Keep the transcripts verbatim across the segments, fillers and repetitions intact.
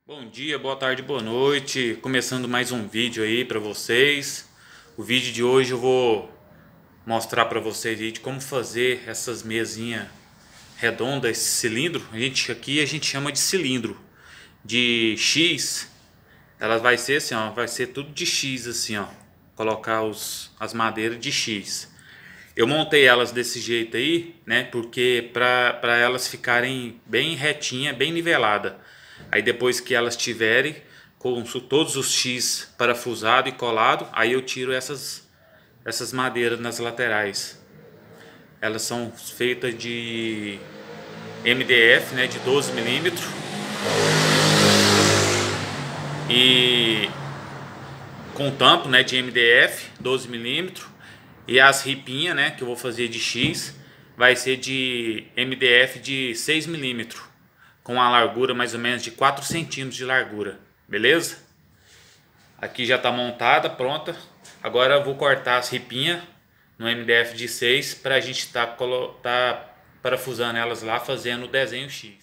Bom dia, boa tarde, boa noite. Começando mais um vídeo aí para vocês. O vídeo de hoje eu vou mostrar para vocês aí de como fazer essas mesinhas redondas, esse cilindro. A gente aqui a gente chama de cilindro de X. Ela vai ser assim, ó, vai ser tudo de X assim, ó. Colocar os as madeiras de X. Eu montei elas desse jeito aí, né? Porque para para elas ficarem bem retinha, bem nivelada. Aí depois que elas tiverem com todos os X parafusado e colado, aí eu tiro essas essas madeiras nas laterais. Elas são feitas de M D F, né, de doze milímetros. E com tampo, né, de M D F, doze milímetros. E as ripinhas, né, que eu vou fazer de X, vai ser de M D F de seis milímetros. Com uma largura mais ou menos de quatro centímetros de largura, beleza? Aqui já está montada, pronta. Agora eu vou cortar as ripinhas no M D F de seis para a gente estar tá, tá parafusando elas lá, fazendo o desenho X.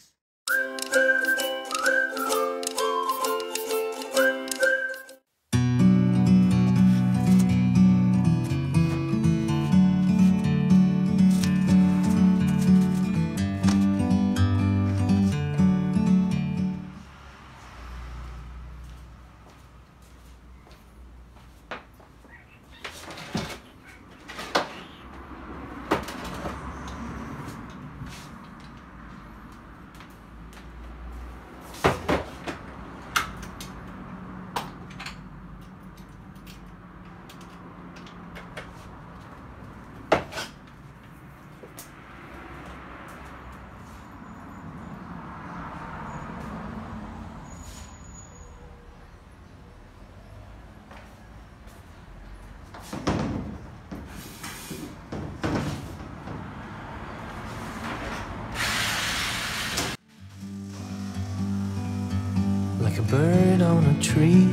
Like a bird on a tree,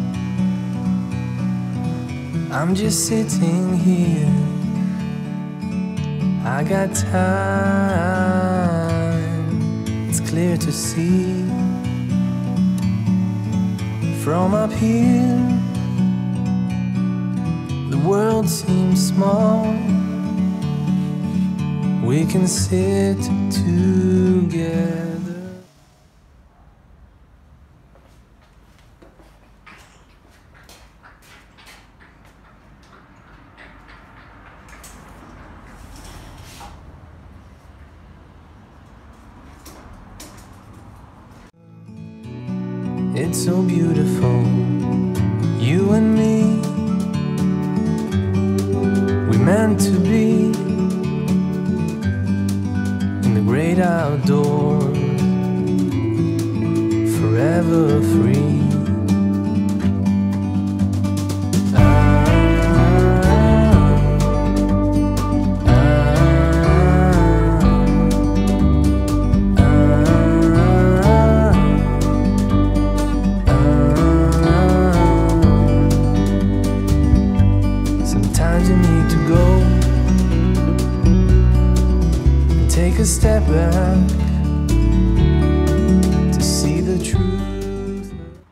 I'm just sitting here. I got time, it's clear to see. From up here, the world seems small. We can sit together. It's so beautiful, you and me. We meant to be in the great outdoors, forever free. You need to go and take a step back to see the truth.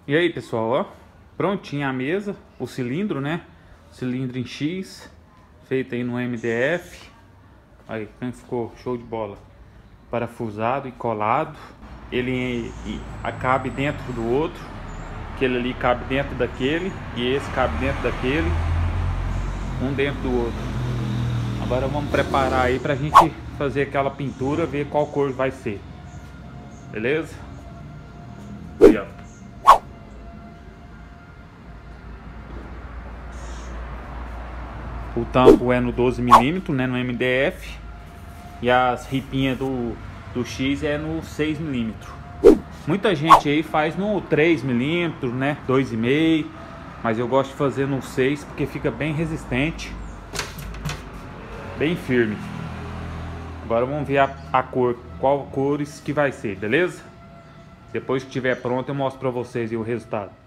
E aí, pessoal, ó, prontinha a mesa, o cilindro, né? Cilindro em X, feito aí no M D F. Aí, como ficou show de bola. Parafusado e colado. Ele cabe dentro do outro. Aquele ali cabe dentro daquele. E esse cabe dentro daquele. Um dentro do outro. Agora vamos preparar aí pra gente fazer aquela pintura, ver qual cor vai ser. Beleza? Aí, ó. O tampo é no doze milímetros, né, no M D F. E as ripinhas do, do X é no seis milímetros. Muita gente aí faz no três milímetros, né, dois e meio. Mas eu gosto de fazer no seis porque fica bem resistente. Bem firme. Agora vamos ver a, a cor, qual cores que vai ser, beleza? Depois que estiver pronto eu mostro pra vocês aí o resultado.